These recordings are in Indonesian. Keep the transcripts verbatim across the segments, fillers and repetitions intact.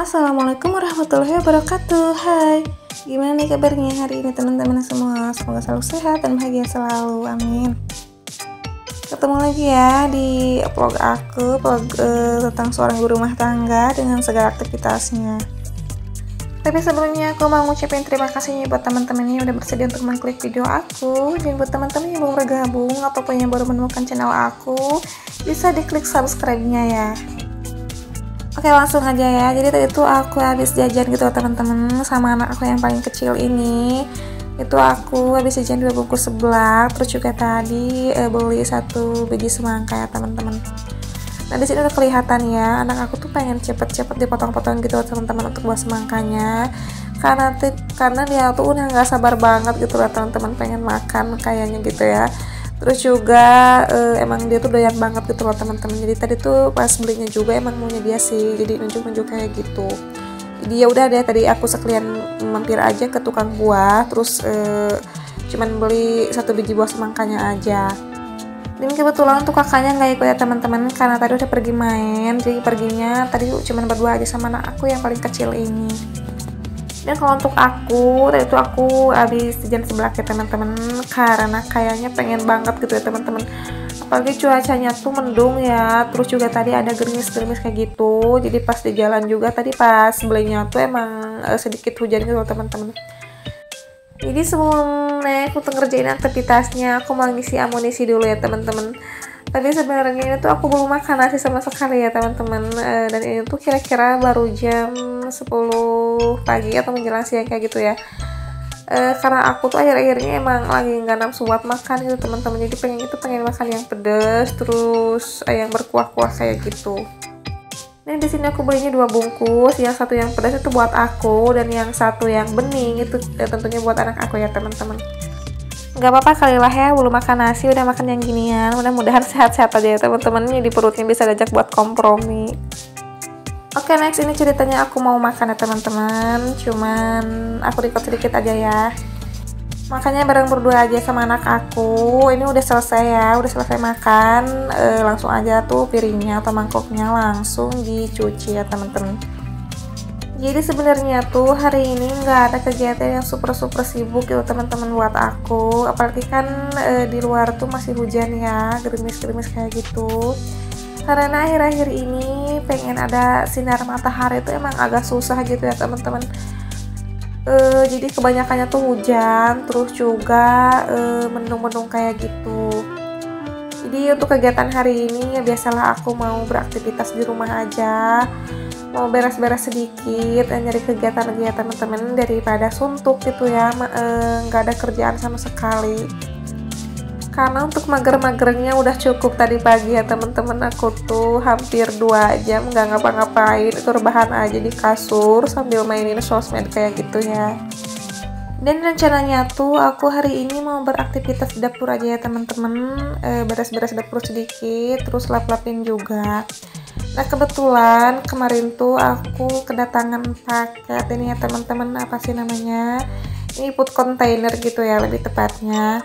Assalamualaikum warahmatullahi wabarakatuh. Hai, gimana nih kabarnya hari ini teman-teman semua? Semoga selalu sehat dan bahagia selalu, amin. Ketemu lagi ya di vlog aku, vlog uh, tentang seorang ibu rumah tangga dengan segala aktivitasnya. Tapi sebelumnya aku mau ngucapin terima kasih buat teman-teman yang udah bersedia untuk mengklik video aku. Dan buat teman-teman yang belum bergabung ataupun yang baru menemukan channel aku, bisa diklik subscribe-nya ya. Oke, langsung aja ya. Jadi tadi tuh aku habis jajan gitu teman-teman sama anak aku yang paling kecil ini. Itu aku habis jajan dua bungkus seblak, terus juga tadi e, beli satu biji semangka ya teman-teman. Nah di sini udah kelihatan ya, anak aku tuh pengen cepet-cepet dipotong-potong gitu teman-teman untuk buah semangkanya. Karena karena dia tuh udah nggak sabar banget gitu lah teman-teman, pengen makan kayaknya gitu ya. Terus juga uh, emang dia tuh doyan banget gitu loh teman-teman. Jadi tadi tuh pas belinya juga emang maunya dia sih, jadi nunjuk-nunjuk kayak gitu. Jadi ya udah deh, tadi aku sekalian mampir aja ke tukang buah, terus uh, cuman beli satu biji buah semangkanya aja. Dan kebetulan untuk kakaknya nggak ikut ya teman-teman, karena tadi udah pergi main. Jadi perginya tadi cuman berdua aja sama anak aku yang paling kecil ini. Dan kalau untuk aku, tadi itu aku habis jajan seblak ya teman-teman, karena kayaknya pengen banget gitu ya teman-teman. Apalagi cuacanya tuh mendung ya, terus juga tadi ada gerimis-gerimis kayak gitu. Jadi pas di jalan juga tadi pas belinya tuh emang uh, sedikit hujan gitu teman-teman. Jadi sebelum naik untuk ngerjain aktivitasnya, aku mau ngisi amunisi dulu ya teman-teman. Tapi sebenarnya ini tuh aku belum makan nasi sama sekali ya teman-teman, e, dan ini tuh kira-kira baru jam sepuluh pagi atau menjelang siang kayak gitu ya. E, karena aku tuh akhir-akhirnya emang lagi nggak nafsu buat makan gitu teman-teman, jadi pengen itu pengen makan yang pedas terus e, yang berkuah-kuah kayak gitu. Nah di sini aku belinya dua bungkus, yang satu yang pedas itu buat aku dan yang satu yang bening itu e, tentunya buat anak aku ya teman-teman. Gak apa-apa kali lah ya, belum makan nasi udah makan yang ginian. Mudah-mudahan sehat-sehat aja ya teman-teman, di perutnya bisa diajak buat kompromi. Oke, next ini ceritanya aku mau makan ya teman-teman, cuman aku record sedikit aja ya. Makanya bareng berdua aja sama anak aku. Ini udah selesai ya, udah selesai makan, e, langsung aja tuh piringnya atau mangkoknya langsung dicuci ya teman-teman. Jadi sebenarnya tuh hari ini nggak ada kegiatan yang super-super sibuk gitu teman-teman buat aku. Apalagi kan e, di luar tuh masih hujan ya, gerimis-gerimis kayak gitu. Karena akhir-akhir ini pengen ada sinar matahari itu emang agak susah gitu ya teman-teman. E, jadi kebanyakannya tuh hujan, terus juga e, mendung-mendung kayak gitu. Jadi untuk kegiatan hari ini ya biasalah aku mau beraktivitas di rumah aja. Mau beres-beres sedikit, nyari kegiatan lagi ya teman-teman, daripada suntuk gitu ya, nggak e, ada kerjaan sama sekali. Karena untuk mager-magernya udah cukup tadi pagi ya teman-teman, aku tuh hampir dua jam nggak ngapa-ngapain, itu rebahan aja di kasur sambil mainin sosmed kayak gitu ya. Dan rencananya tuh aku hari ini mau beraktivitas di dapur aja ya teman-teman, e, beres-beres dapur sedikit, terus lap-lapin juga. Nah kebetulan kemarin tuh aku kedatangan paket ini ya teman-teman, apa sih namanya, ini food container gitu ya lebih tepatnya.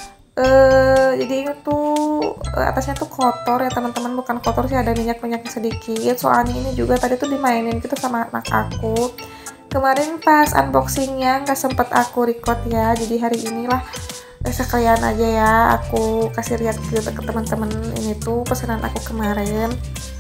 Uh, jadi ini tuh atasnya tuh kotor ya teman-teman, bukan kotor sih, ada minyak-minyaknya sedikit. Soalnya ini juga tadi tuh dimainin gitu sama anak aku. Kemarin pas unboxingnya nggak sempet aku record ya, jadi hari inilah sekalian aja ya aku kasih lihat gitu ke teman-teman. Ini tuh pesanan aku kemarin.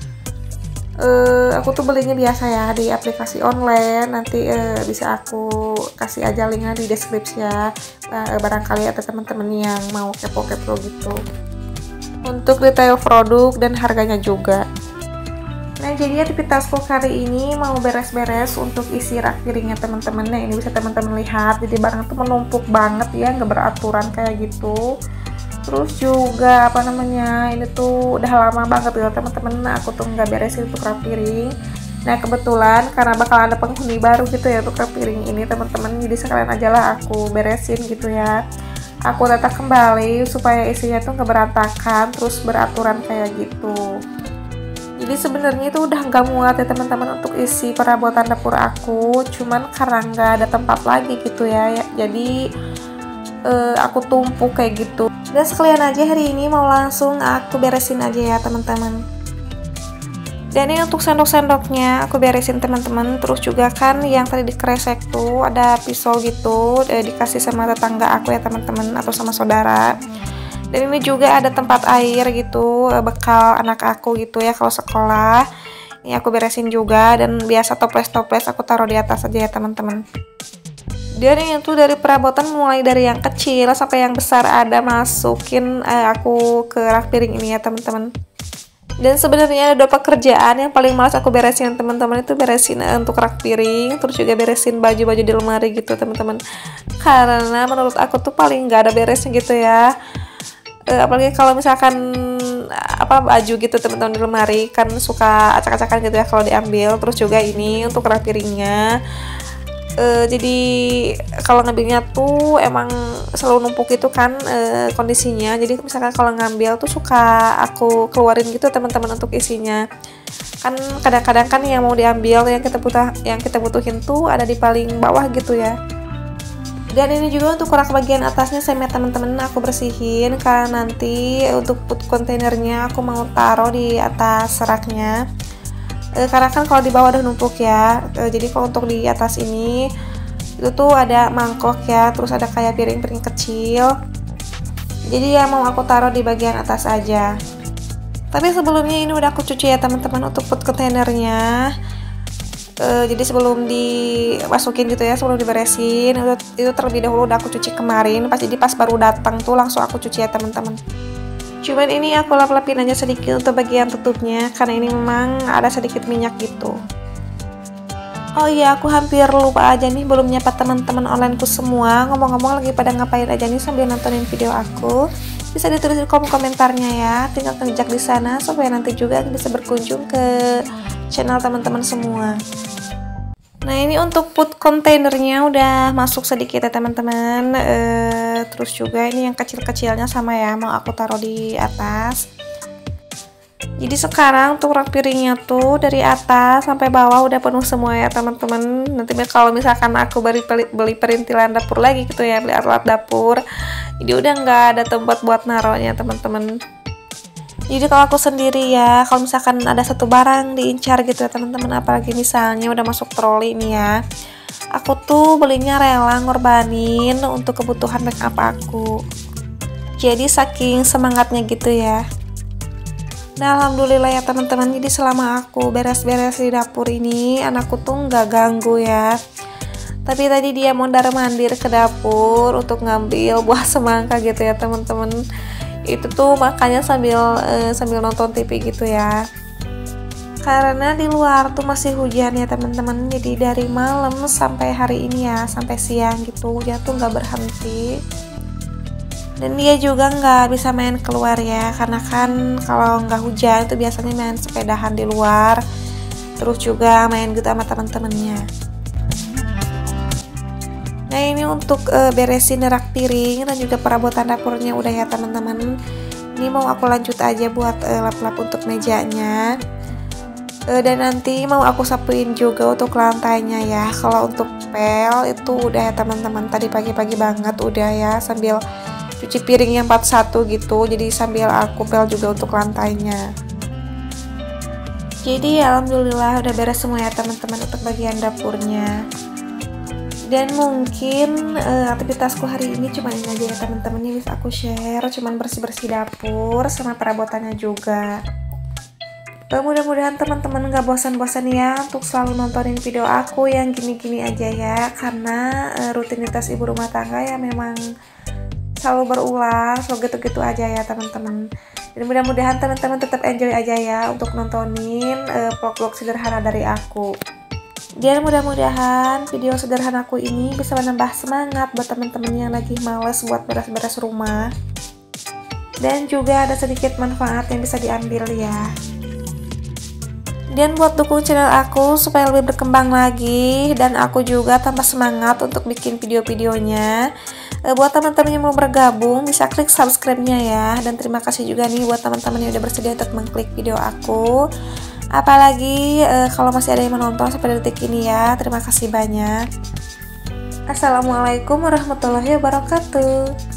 Uh, aku tuh belinya biasa ya di aplikasi online, nanti uh, bisa aku kasih aja linknya di deskripsi ya, uh, barangkali ada teman-teman yang mau kepo-kepo gitu untuk detail produk dan harganya juga. Nah jadi aktivitasku kali ini mau beres-beres untuk isi rak piringnya teman-teman. Nah ini bisa teman-teman lihat, jadi barang tuh menumpuk banget ya, nggak beraturan kayak gitu. Terus juga apa namanya, ini tuh udah lama banget ya teman-teman, aku tuh nggak beresin untuk rak piring. Nah kebetulan karena bakal ada penghuni baru gitu ya untuk rak piring ini teman-teman, jadi sekalian aja lah aku beresin gitu ya. Aku tata kembali supaya isinya tuh nggak berantakan, terus beraturan kayak gitu. Jadi sebenarnya itu udah nggak muat ya teman-teman untuk isi perabotan dapur aku, cuman karena nggak ada tempat lagi gitu ya, ya jadi uh, aku tumpuk kayak gitu. Dan sekalian aja hari ini mau langsung aku beresin aja ya teman-teman. Dan ini untuk sendok-sendoknya aku beresin teman-teman. Terus juga kan yang tadi dikresek tuh ada pisau gitu, eh, dikasih sama tetangga aku ya teman-teman, atau sama saudara. Dan ini juga ada tempat air gitu, eh, bekal anak aku gitu ya kalau sekolah. Ini aku beresin juga, dan biasa toples-toples aku taruh di atas aja ya teman-teman. Dan ini tuh dari perabotan mulai dari yang kecil sampai yang besar ada masukin eh, aku ke rak piring ini ya teman-teman. Dan sebenarnya ada dua pekerjaan yang paling malas aku beresin teman-teman, itu beresin uh, untuk rak piring, terus juga beresin baju-baju di lemari gitu teman-teman. Karena menurut aku tuh paling nggak ada beresnya gitu ya. Uh, apalagi kalau misalkan apa baju gitu teman-teman di lemari kan suka acak-acakan gitu ya kalau diambil. Terus juga ini untuk rak piringnya. Uh, jadi kalau ngambilnya tuh emang selalu numpuk gitu kan uh, kondisinya. Jadi misalkan kalau ngambil tuh suka aku keluarin gitu teman-teman untuk isinya. Kan kadang-kadang kan yang mau diambil yang kita butuh yang kita butuhin tuh ada di paling bawah gitu ya. Dan ini juga untuk rak bagian atasnya saya teman-teman aku bersihin karena nanti untuk food kontainernya aku mau taruh di atas raknya. E, karena kan kalau di bawah udah numpuk ya, e, jadi kalau untuk di atas ini itu tuh ada mangkok ya, terus ada kayak piring-piring kecil, jadi ya mau aku taruh di bagian atas aja. Tapi sebelumnya ini udah aku cuci ya teman-teman untuk food kontainernya. E, jadi sebelum dimasukin gitu ya, sebelum diberesin itu, itu terlebih dahulu udah aku cuci kemarin, pas jadi pas baru datang tuh langsung aku cuci ya teman-teman. Cuman ini aku lap-lapin aja sedikit untuk bagian tutupnya karena ini memang ada sedikit minyak gitu. Oh iya, aku hampir lupa aja nih belum nyapa teman-teman onlineku semua. Ngomong-ngomong lagi pada ngapain aja nih sambil nontonin video aku? Bisa ditulis di kolom komentarnya ya. Tinggal kejak di sana supaya nanti juga bisa berkunjung ke channel teman-teman semua. Nah ini untuk food kontainernya udah masuk sedikit ya teman-teman. E, terus juga ini yang kecil-kecilnya sama ya, mau aku taruh di atas. Jadi sekarang untuk rak piringnya tuh dari atas sampai bawah udah penuh semua ya teman-teman. Nanti kalau misalkan aku beli, beli perintilan dapur lagi gitu ya, beli alat dapur, jadi udah nggak ada tempat buat naruhnya teman-teman. Jadi kalau aku sendiri ya, kalau misalkan ada satu barang diincar gitu ya teman-teman, apalagi misalnya udah masuk troli nih ya, aku tuh belinya rela ngorbanin untuk kebutuhan make up aku. Jadi saking semangatnya gitu ya. Nah alhamdulillah ya teman-teman, jadi selama aku beres-beres di dapur ini anakku tuh nggak ganggu ya. Tapi tadi dia mondar mandir ke dapur untuk ngambil buah semangka gitu ya teman-teman. Itu tuh makanya sambil uh, sambil nonton T V gitu ya, karena di luar tuh masih hujan ya teman-teman. Jadi dari malam sampai hari ini ya, sampai siang gitu hujan tuh nggak berhenti. Dan dia juga nggak bisa main keluar ya, karena kan kalau nggak hujan itu biasanya main sepedahan di luar, terus juga main gitu sama teman-temannya. Nah ini untuk e, beresin rak piring dan juga perabotan dapurnya udah ya teman-teman. Ini mau aku lanjut aja buat e, lap-lap untuk mejanya. E, dan nanti mau aku sapuin juga untuk lantainya ya. Kalau untuk pel itu udah ya teman-teman, tadi pagi-pagi banget udah ya, sambil cuci piring yang empat puluh satu gitu. Jadi sambil aku pel juga untuk lantainya. Jadi alhamdulillah udah beres semua ya teman-teman untuk bagian dapurnya. Dan mungkin uh, aktivitasku hari ini cuma ini aja ya teman-teman, ini bisa aku share, cuman bersih-bersih dapur sama perabotannya juga. Uh, mudah-mudahan teman-teman gak bosan-bosan ya untuk selalu nontonin video aku yang gini-gini aja ya, karena uh, rutinitas ibu rumah tangga ya memang selalu berulang, selalu gitu-gitu aja ya teman-teman. Dan mudah-mudahan teman-teman tetap enjoy aja ya untuk nontonin uh, vlog-vlog sederhana dari aku. Dan mudah-mudahan video sederhanaku ini bisa menambah semangat buat teman-teman yang lagi males buat beres-beres rumah. Dan juga ada sedikit manfaat yang bisa diambil ya. Dan buat dukung channel aku supaya lebih berkembang lagi dan aku juga tambah semangat untuk bikin video-videonya. E, buat teman-teman yang mau bergabung bisa klik subscribe-nya ya. Dan terima kasih juga nih buat teman-teman yang udah bersedia untuk mengklik video aku. Apalagi e, kalau masih ada yang menonton sampai detik ini ya, terima kasih banyak. Assalamualaikum warahmatullahi wabarakatuh.